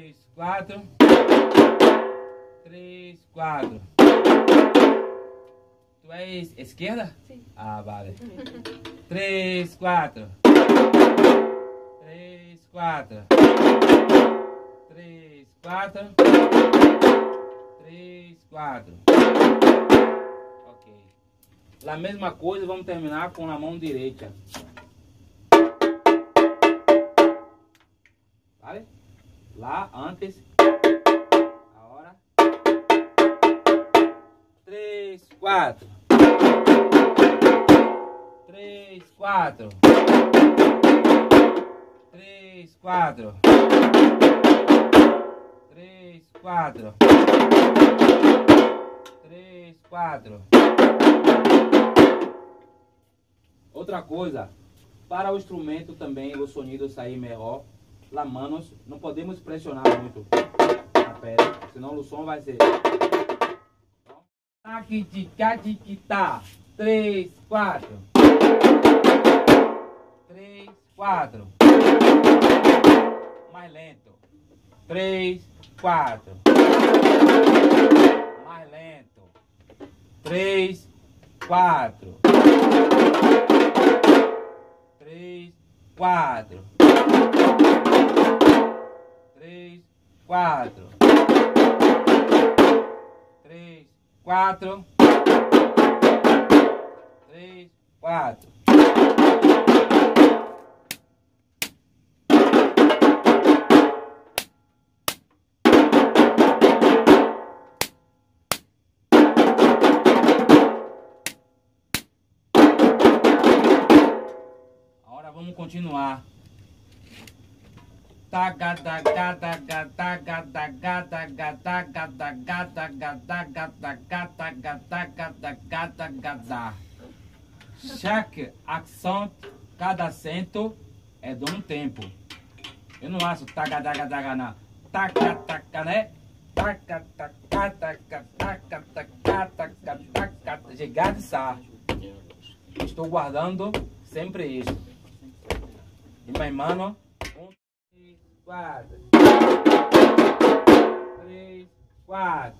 3, 4. 3, 4. ¿Tú és esquerda? Sí. Ah, vale. 3, 4. 3, 4. 3, 4. 3, 4. Ok. A mesma coisa, vamos terminar com a mão direita. Vale? Lá, antes. Agora. 3, 4. 3, 4. 3, 4. 3, 4. 3, 4. Outra coisa, para o instrumento também, o sonido sair melhor, as manos, não podemos pressionar muito a pele, senão o som vai ser... Tá. 3, 4. 3, 4. Mais lento. 3, 4. Mais lento. 3, 4. 3, 4. 3, 4. 3, 4. 3, 4. Agora vamos continuar. Chaque accent, cada acento é de um tempo. Eu não acho taca não. Taca, né? Taca. Chegar de sa. Estou guardando sempre isso. E minha mano. 3, 4. 3, 4.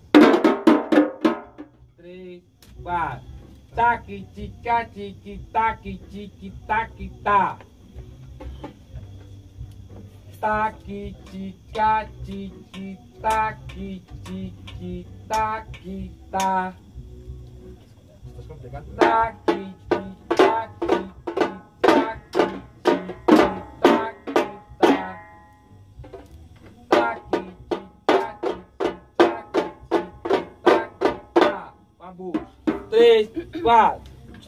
3, 4. Taque, tica, tique, taque, tique, taque, tá. Taque, tica, tique, taque, tique, taque, tá. Taque, tica, tique, taque, tique, taque, tá. Taque, tica, tique, taque, tá. Vamos. 3, 4.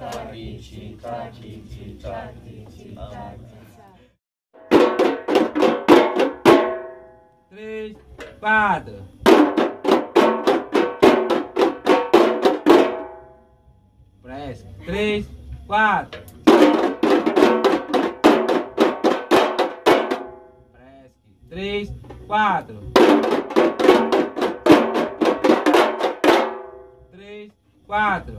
3, 4. Fresco. 3, 4. Fresco. 3, 4. 3, 4.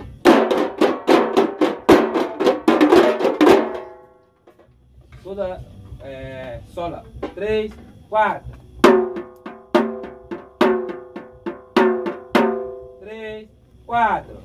Toda sola. 3, 4. 3, 4.